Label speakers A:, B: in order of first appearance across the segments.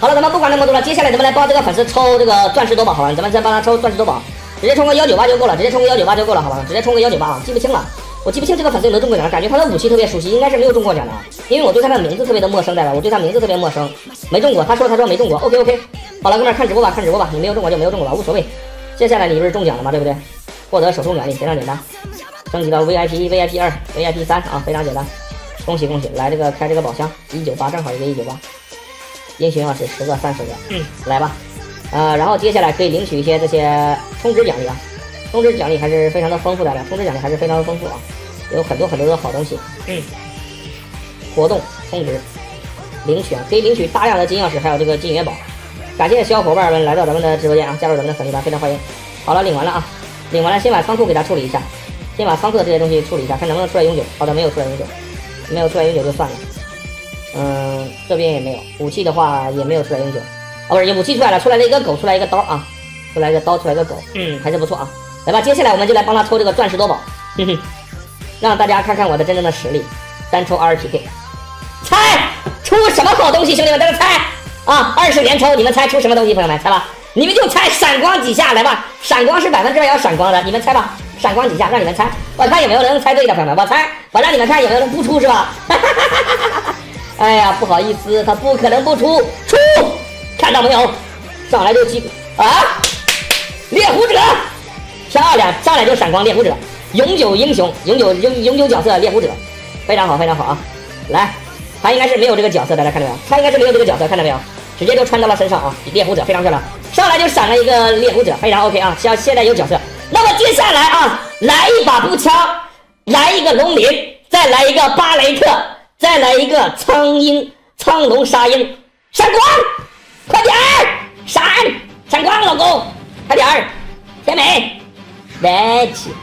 A: 好了，咱们不管那么多了，接下来咱们来帮这个粉丝抽这个钻石多宝，好吧？咱们再帮他抽钻石多宝，直接充个198就够了，直接充个198就够了，好吧？直接充个198啊，记不清了。我记不清这个粉丝有没有中过奖，感觉他的武器特别熟悉，应该是没有中过奖的，因为我对他的名字特别的陌生，代表我对他名字特别陌生，没中过。他说没中过 ，OK， 好了，哥们儿看直播吧，看直播吧，你没有中过就没有中过吧，无所谓。接下来你不是中奖了吗？对不对？获得手冲奖励非常简单，升级到 VIP 2 VIP 3啊，非常简单，恭喜！来这个开这个宝箱198，正好一个198，英雄钥匙10个30个，来吧。然后接下来可以领取一些这些充值奖励啊。充值奖励还是非常的丰富的，充值奖励还是非常的丰富啊，有很多的好东西。活动充值领取啊，可以领取大量的金钥匙，还有这个金元宝。感谢小伙伴们来到咱们的直播间啊，加入咱们的粉丝团，非常欢迎。好了，领完了啊，领完了，先把仓库给它处理一下，先把仓库的这些东西处理一下，看能不能出来永久。好的，没有出来永久，没有出来永久就算了。这边也没有，武器的话也没有出来永久。不是，武器出来了，出来了一个狗，出来一个刀啊，出来一个刀，出来一个狗，还是不错啊。来吧，接下来我们就来帮他抽这个钻石多宝，让大家看看我的真正的实力。单抽2PK， 猜出什么好东西，兄弟们在这猜啊！20连抽，你们猜出什么东西？朋友们猜吧，你们就猜闪光几下，来吧，闪光是100%要闪光的，你们猜吧，闪光几下，让你们猜，我看有没有人猜对的，朋友们，我让你们看有没有人不出是吧？哎呀，不好意思，他不可能不出，看到没有？上来就啊，猎狐者。漂亮，上来就闪光猎狐者，永久英雄，永久角色猎狐者，非常好啊！来，他应该是没有这个角色，大家看到没有？他应该是没有这个角色，看到没有？直接就穿到了身上啊！猎狐者非常漂亮，上来就闪了一个猎狐者，非常 OK 啊！现在有角色，那么接下来啊，来一把步枪，来一个龙鳞，再来一个巴雷特，再来一个苍龙沙鹰，闪光，快点儿，闪光，老公，快点儿，甜美。来去，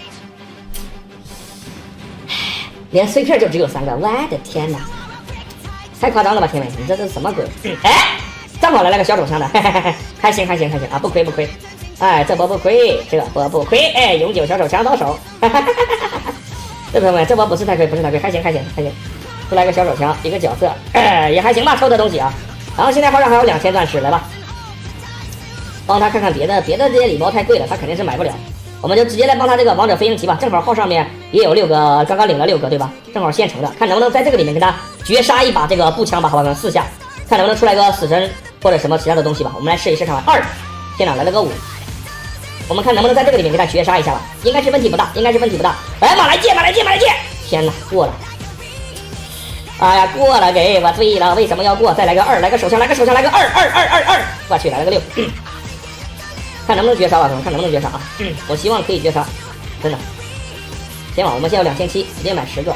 A: 连碎片就只有3个，我的天哪，太夸张了吧，天美，你这是什么鬼？哎，正好来了个小手枪的，还行啊，不亏，哎，这波不亏，哎，永久小手枪到手，这朋友们，这波不是太亏，还行，出来个小手枪，一个角色，也还行吧，抽的东西啊，然后现在号上还有2000钻石，来吧，帮他看看别的这些礼包太贵了，他肯定是买不了。我们就直接来帮他这个王者飞行棋吧，正好号上面也有6个，刚刚领了6个，对吧？正好现成的，看能不能在这个里面跟他绝杀一把这个步枪吧，好吧，4下，看能不能出来个死神或者什么其他的东西吧。我们来试一试看看，天哪，来了个5，我们看能不能在这个里面给他绝杀一下吧，应该是问题不大。哎，马来界，天哪，过了！哎呀，过了，给我醉了，为什么要过？再来个2，来个手枪，来个2，我去，来了个6。看能不能绝杀吧，看能不能绝杀啊！我希望可以绝杀，真的。先往我们现在有2700，直接买10个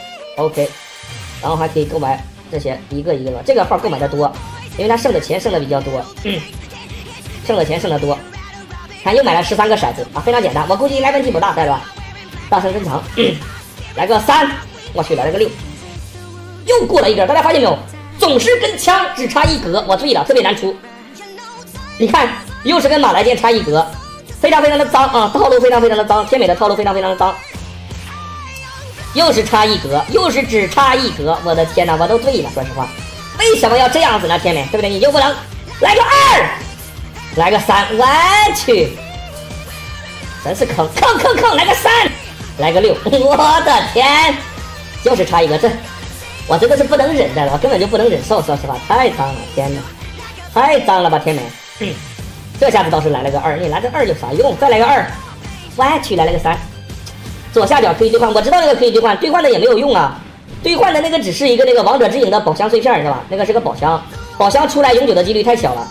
A: ，OK。然后还可以购买这些一个，这个号购买的多，因为他剩的钱剩的比较多，剩的多。看又买了13个骰子啊，非常简单，我估计应该问题不大，对吧？大声珍藏，来个3，我去，来了个6，又过了一个，大家发现没有？总是跟枪只差1格，我醉了，特别难出。你看。又是跟马来剑差1格，非常的脏啊！套路非常的脏，天美的套路非常的脏，又是差1格，又是只差1格，我的天哪，我都醉了！说实话，为什么要这样子呢？天美，对不对？你就不能来个2，来个3，我去，真是坑，来个3，来个6，我的天，就是差1个，这我真的是不能忍的了，我根本就不能忍受，说实话，太脏了，天哪，太脏了吧，天美，这下子倒是来了个2，你来个2有啥用？再来个2，我去，来了个3，左下角可以兑换，我知道那个可以兑换，兑换的也没有用啊，兑换的那个只是一个那个王者之影的宝箱碎片，是吧？那个是个宝箱，宝箱出来永久的几率太小了，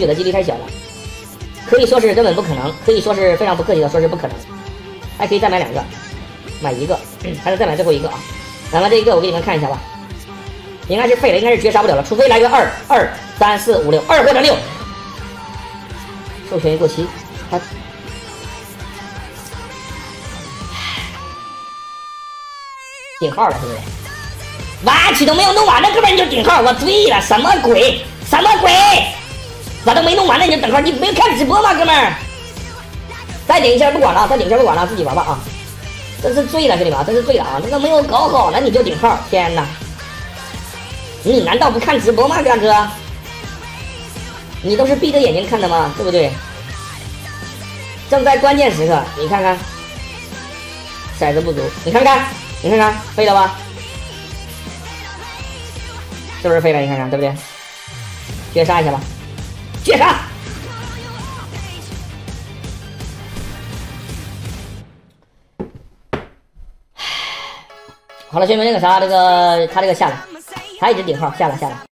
A: 可以说是根本不可能，可以说是非常不客气的说是不可能，还可以再买2个，买1个，还能再买最后1个啊！咱们这一个我给你们看一下吧，应该是废了，应该是绝杀不了了，除非来个2、3、4、5、6，2或者6。授权过期，他顶号了，是不是？完去都没有弄完，那哥们你就顶号，我醉了，什么鬼？我都没弄完呢，你就等号，你没有看直播吗，哥们儿？再顶一下不管了，自己玩吧啊！真是醉了，兄弟们，真是醉了啊！这个没有搞好了你就顶号，天哪！你难道不看直播吗，大哥？ 你都是闭着眼睛看的吗？对不对？正在关键时刻，你看看，骰子不足，你看看，你看看，废了吧？是不是废了？你看看，对不对？绝杀一下吧，绝杀！好了，兄弟们，那个啥，他这个下了，他一直顶号下了。